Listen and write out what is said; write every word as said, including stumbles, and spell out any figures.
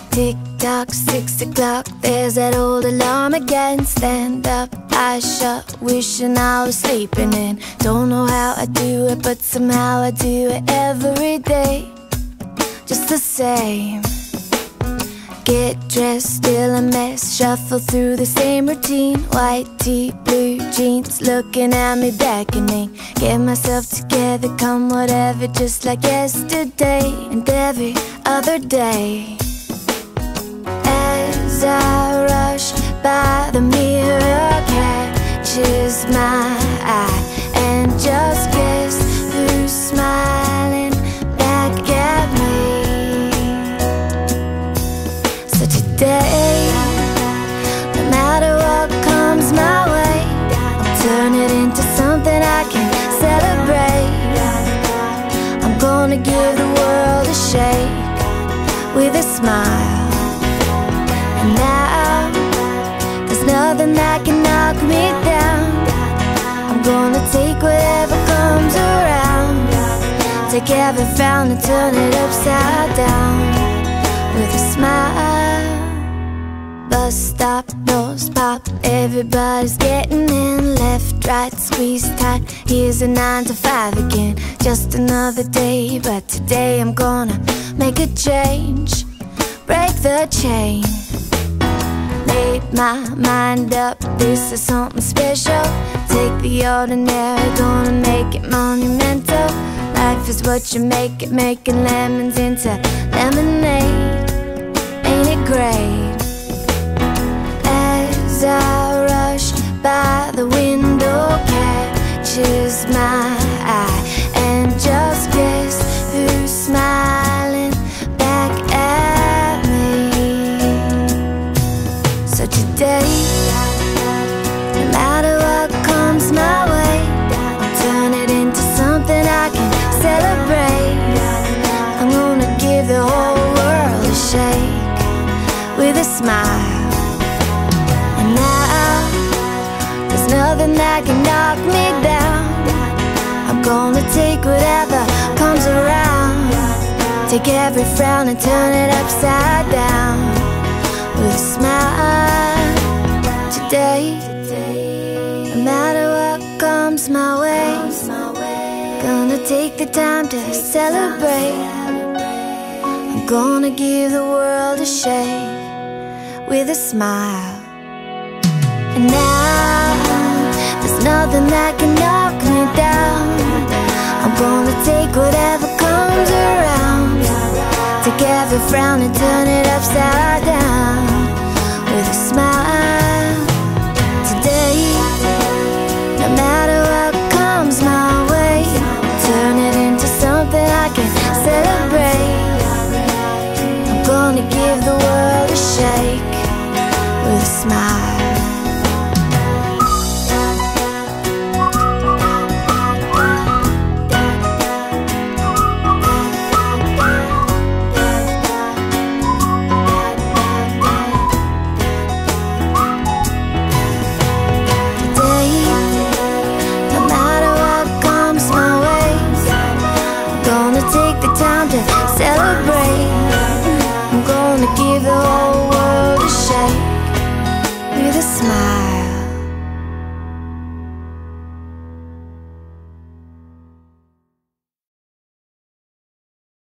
Tick tock, six o'clock, there's that old alarm again. Stand up, eyes shut, wishing I was sleeping in. Don't know how I do it, but somehow I do it every day, just the same. Get dressed, still a mess, shuffle through the same routine. White tee, blue jeans, looking at me beckoning. Get myself together, come whatever, just like yesterday and every other day. As I rush by, the mirror catches my eye, and just guess who's smiling back at me. So today, no matter what comes my way, I'll turn it into something I can celebrate. I'm gonna give the world a shake with a smile. And now, there's nothing that can knock me down. I'm gonna take whatever comes around, take every frown and turn it upside down with a smile. Bus stop, nose pop, everybody's getting in. Left, right, squeeze tight, here's a nine to five again. Just another day, but today I'm gonna make a change, break the chain. Made my mind up, this is something special. Take the ordinary, gonna make it monumental. Life is what you make it, making lemons into lemonade. Ain't it great? As I rush by, the window catches my eye, and just guess who's smiling back at me. So today, no matter what comes my way, I'll turn it into something I can celebrate. I'm gonna give the whole world a shake with a smile. And now, there's nothing that can knock me down. I'm gonna take whatever comes around, take every frown and turn it upside down with a smile. Today, no matter what comes my way, gonna take the time to celebrate. I'm gonna give the world a shake with a smile. And now, there's nothing that can knock me down. I'm gonna take whatever comes around, take every frown and turn it upside down with a smile. Today, no matter what comes my way, turn it into something I can celebrate. I'm gonna give the world a shake with a smile. Take the time to celebrate. I'm gonna give the